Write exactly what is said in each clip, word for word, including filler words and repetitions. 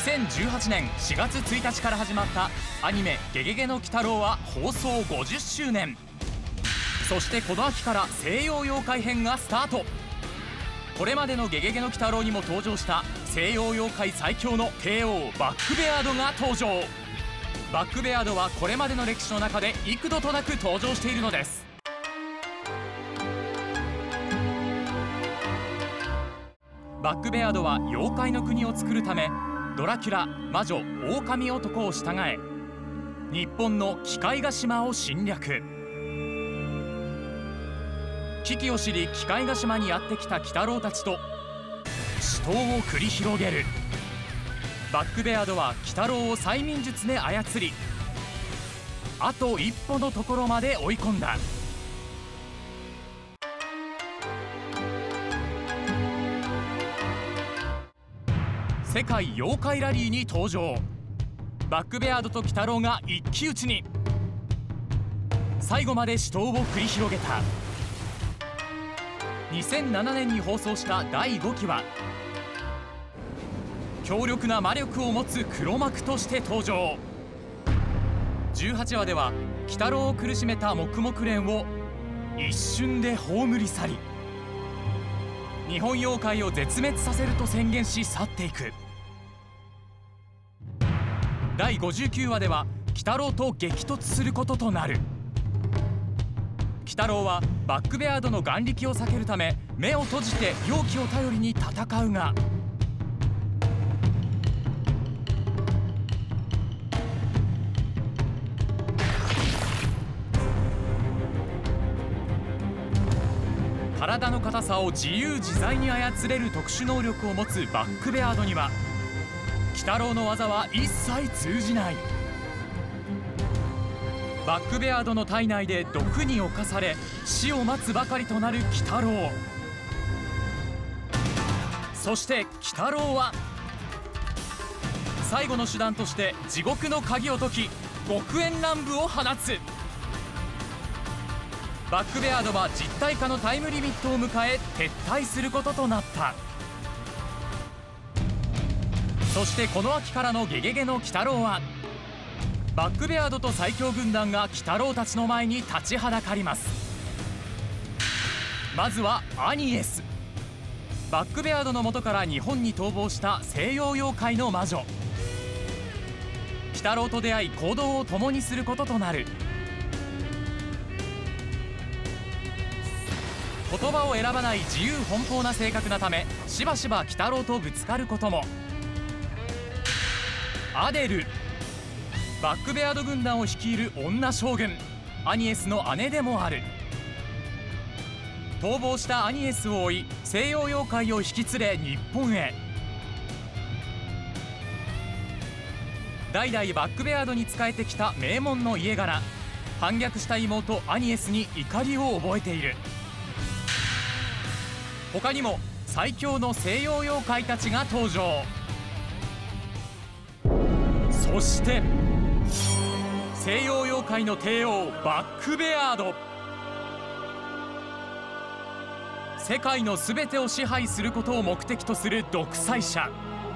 せんじゅうはちねんしがつついたちから始まったアニメ「ゲゲゲの鬼太郎」は放送ごじゅっしゅうねん。そしてこの秋から西洋妖怪編がスタート。これまでの「ゲゲゲの鬼太郎」にも登場した西洋妖怪最強の帝王バックベアードが登場。バックベアードはこれまでの歴史の中で幾度となく登場しているのです。バックベアードは妖怪の国を作るためドラキュラ、魔女、狼男を従え日本の鬼界ヶ島を侵略。危機を知り鬼界ヶ島にやってきた鬼太郎たちと死闘を繰り広げる。バックベアードは鬼太郎を催眠術で操りあと一歩のところまで追い込んだ。世界妖怪ラリーに登場。バックベアードと鬼太郎が一騎打ちに。最後まで死闘を繰り広げた。にせんななねんに放送しただいごきは強力な魔力を持つ黒幕として登場。じゅうはちわでは鬼太郎を苦しめた黙々連を一瞬で葬り去り日本妖怪を絶滅させると宣言し去っていく。だいごじゅうきゅうわでは鬼太郎と激突することとなる。鬼太郎はバックベアードの眼力を避けるため目を閉じて妖気を頼りに戦うが体の硬さを自由自在に操れる特殊能力を持つバックベアードには鬼太郎の技は一切通じない。バックベアードの体内で毒に侵され死を待つばかりとなる鬼太郎。そして鬼太郎は最後の手段として地獄の鍵を解き極煙乱舞を放つ。バックベアードは実体化のタイムリミットを迎え撤退することとなった。そしてこの秋からの「ゲゲゲの鬼太郎」はバックベアードと最強軍団が鬼太郎たちの前に立ちはだかります。まずはアニエス。バックベアードの元から日本に逃亡した西洋妖怪の魔女。鬼太郎と出会い行動を共にすることとなる。言葉を選ばない自由奔放な性格なためしばしば鬼太郎とぶつかることも。アデル。バックベアード軍団を率いる女将軍アニエスの姉でもある。逃亡したアニエスを追い西洋妖怪を引き連れ日本へ。代々バックベアードに仕えてきた名門の家柄。反逆した妹アニエスに怒りを覚えている。他にも最強の西洋妖怪たちが登場。そして西洋妖怪の帝王バックベアード。世界の全てを支配することを目的とする独裁者。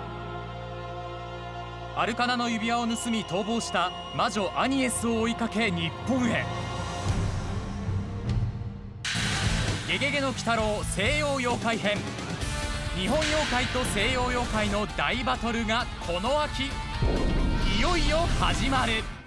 アルカナの指輪を盗み逃亡した魔女アニエスを追いかけ日本へ。ゲゲゲの鬼太郎西洋妖怪編。日本妖怪と西洋妖怪の大バトルがこの秋いよいよ始まる。